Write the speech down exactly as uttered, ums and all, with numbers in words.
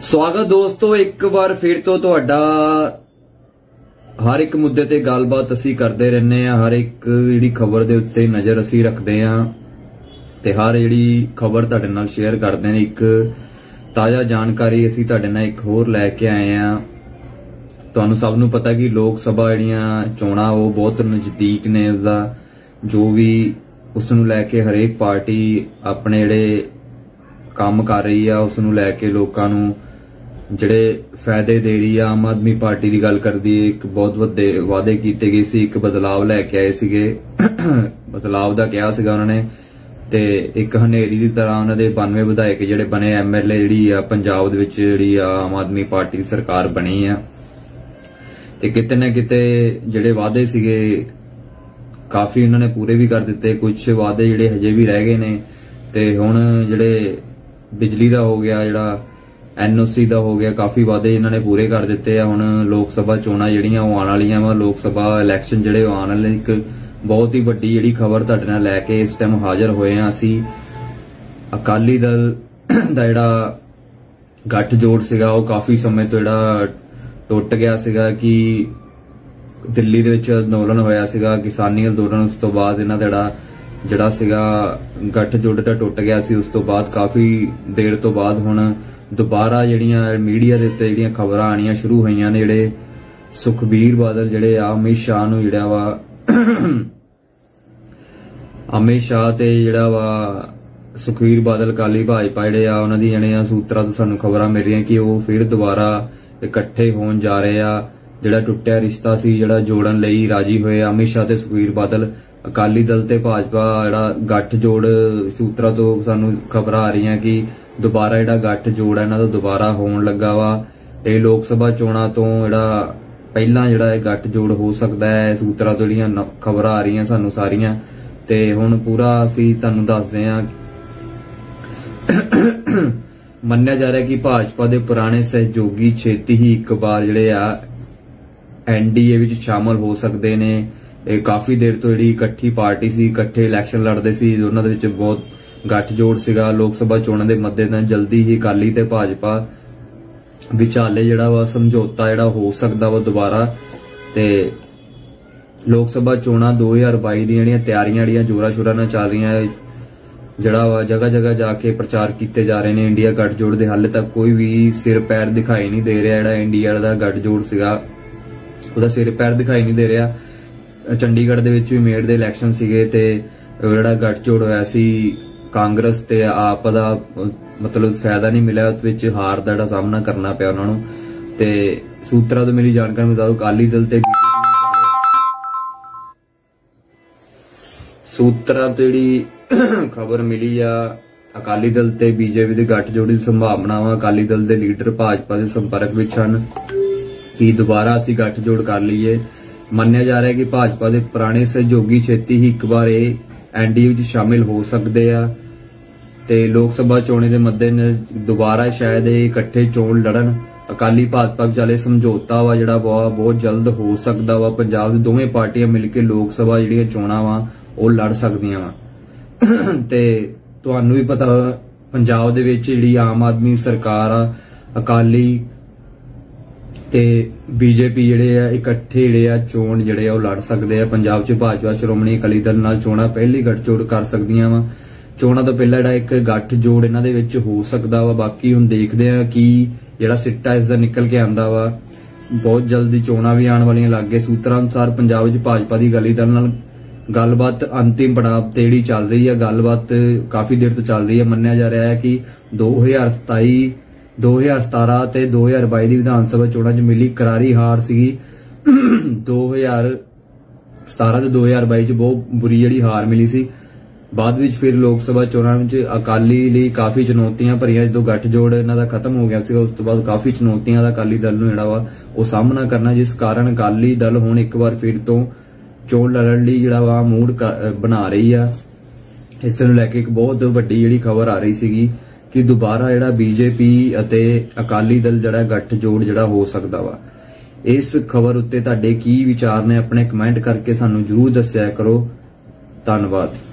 स्वागत दोस्तों एक बार फिर तो तुहाडा हर एक मुद्दे ते गलबात असी करते रहने आ। हर एक जिहड़ी खबर दे उत्ते नज़र असी रखते आ ते हर जिहड़ी खबर तुहाडे नाल शेयर करते हैं। एक ताज़ा जानकारी असी तुहाडे नाल एक होर लैके आए आ। तुहानूं सब नूं पता कि लोक सभा जिहड़ियां चोणां वो बहुत नज़दीक ने, उसदा जो भी उस नूं लैके हरेक पार्टी अपने जिहड़े काम कर रही है उस नूं लैके लोकां नूं ਜਿਹੜੇ फायदे दे रही है। आम आदमी पार्टी की गल करदी एक बहुत वड्डे वादे कीते गए सी, एक बदलाव लैके आए सीगे, बदलाव दा कहा सीगा उन्होंने ते एक हनेरी की तरह उन्होंने बानवे विधायक जिहड़े बने एम एल ए जिहड़ी आ पंजाब दे विच जिहड़ी आ आम आदमी पार्टी की सरकार बनी है ते किते ना किते जिहड़े वादे सीगे काफी उन्होंने पूरे भी कर दिते, कुछ वादे जिहड़े हजे भी रह गए ने ते हुण जिहड़े बिजली दा हो गया, जिहड़ा एन ओ सी का हो गया, काफी वादे इन्होंने पूरे कर दिते। हुण लोक सभा चोणां जिहड़ियां ओह आउण वालियां वा, लोक सभा इलैक्शन जिहड़े आउण वाले, एक बहुत ही वड्डी जिहड़ी खबर तुहाडे नाल लैके इस टाइम हाजिर होए हां असीं। अकाली दल दा जिहड़ा गठजोड़ सीगा ओह काफी समय तो जिहड़ा टुट गया सीगा कि दिल्ली दे विच अंदोलन होया सीगा, किसानी अंदोलन, उस तो बाद इन्हां दा जिहड़ा जिहड़ा सीगा गठजोड़ दा टुट गया सी। उस तो बाद काफी देर तो बाद हुण दोबारा जिहड़ियां मीडिया दे उत्ते जिहड़ियां खबरां आणियां शुरू होईयां ने। जिहड़े सुखबीर बादल जिहड़े आ अमित शाह नूं जिहड़ा वा अमित शाह ते जिहड़ा वा सुखबीर बादल अकाली भाजपा जिहड़े आ उन्हां दी जिहड़ियां सूत्रां तो सानूं खबरां मिल रहीआं कि ओह फिर दोबारा इकट्ठे होण जा रहे आ। जिहड़ा टुੱਟਿਆ रिश्ता सी जिहड़ा जोड़न लई राजी होए अमित शाह ते सुखबीर बादल। अकाली दल ते भाजपा जिहड़ा गठजोड़ सूत्रां तो सानूं खबरां आ रहीआं कि दोबारा जिहड़ा गठजोड़ है इन्हां दा दोबारा होण लगा वा। इह लोक सभा चोणां तो जिहड़ा पहलां जिहड़ा इह गठजोड़ हो सकदा है, सूत्रां तो जिहड़ियां खबरां आ रहीआं सानूं सारियां ते हुण पूरा असीं तुहानूं दसदे हां। मन्निया जा रहा है कि भाजपा दे पुराने सहयोगी छेती ही एक बार जिहड़े आ एन डी ए विच शामिल हो सकदे ने। ਇਹ काफी देर तो जिहड़ी इकट्ठी पार्टी सी, इकट्ठे इलैक्शन लड़दे सी, उन्हां दे विच बहुत गठजोड़ सीगा। लोक सभा चोणां दे मद्देनज़र जल्दी ही अकाली ते भाजपा विचाले जिहड़ा वा समझौता जिहड़ा हो सकदा वा दोबारा। ते लोक सभा चोणां दो हज़ार बाई दी जिहड़ियां तैयारियां जिहड़ियां जोरा शोरा नाल चल रहीआं, जिहड़ा वा जगह जगह जाके प्रचार कीते जा रहे ने। इंडिया गठजोड़ दे हाले तक कोई भी सिर पैर दिखाई नहीं दे रहा। जिहड़ा इंडिया दा गठजोड़ सीगा ਉਹਦਾ सिर पैर दिखाई नहीं दे रहा। चंडीगढ़ दे विच भी मेट दे इलैक्शन सीगे ते जिहड़ा गठजोड़ होया सी कांग्रेस ते आप दा मतलब फायदा नहीं मिलिया, उस विच हार दा जिहड़ा सामना करना पिया उन्हां नूं। ते सूत्रां तो मेरी जानकारी मुताबिक अकाली दल ते सूत्रां तो जिहड़ी खबर मिली आ अकाली दल ते बीजेपी दे गठजोड़ दी संभावना वा। अकाली दल दे लीडर भाजपा दे संपर्क विच हन कि दोबारा असीं गठजोड़ कर लईए। मन्निया जा रहा है कि भाजपा के पुराने सहयोगी छेती ही एक बार एन डी ए विच शामिल हो सकते हैं ते लोक सभा चोणे के मद्देनज़र दोबारा शायद इकट्ठे चोण लड़न। अकाली भाजपा विचाले समझौता वा जिहड़ा वा बहुत जल्द हो सकता वा। पंजाब दी दोवें पार्टियां मिलकर लोक सभा जिहड़ियां चोणां वा ओह लड़ सकदियां वा। ते तुहानूं भी पता पंजाब दे विच जिहड़ी आम आदमी सरकार आ, अकाली ते बीजेपी जिहड़े आ इकट्ठे जिहड़े आ चोण जिहड़े आ ओह लड़ सकदे आ। पंजाब च भाजपा श्रोमणी अकाली दल नाल चोणां पहली गठजोड़ कर सकदियां वा। चोणां तो पहला जिहड़ा एक गठजोड़ इन्हां दे विच हो सकदा वा। बाकी हुण देखदे आ कि जिहड़ा सिट्टा इस दा निकल के आंदा वा। बहुत जल्दी चोणां भी आउण वालियां लग गए। सूत्रां अनुसार पंजाब विच भाजपा दी अकाली दल नाल गलबात अंतिम पड़ाव ते जिहड़ी चल रही है, गलबात काफी देर तो चल रही है। मन्निया जा रहा है कि दो हज़ार सताई दो हज़ार सतारा ते दो हज़ार बाई दी विधान सभा चोणां च मिली करारी हार सीगी। दो हज़ार सतारा ते दो हज़ार बाई च बहुत बुरी जिहड़ी हार मिली सी। बाद विच फिर लोक सभा चोणां विच अकाली लई काफी चुनौतियां भरियां जो गठजोड़ इन्हां दा खत्म हो गया सीगा। उस तो बाद काफी चुनौतियां दा अकाली दल नूं जिहड़ा वा ओह सामना करना, जिस कारण अकाली दल हुण एक बार फिर तो चोण लड़न लई जिहड़ा वा मूड बना रही आ। इस नूं लैके एक बहुत वड्डी जिहड़ी खबर आ रही सीगी कि दोबारा जिहड़ा बीजेपी अते अकाली दल जिहड़ा गठजोड़ जिहड़ा हो सकदा वा। इस खबर उत्ते तुहाडे की विचार ने अपने कमेंट करके सानूं जरूर दस्सिया करो। धन्नवाद।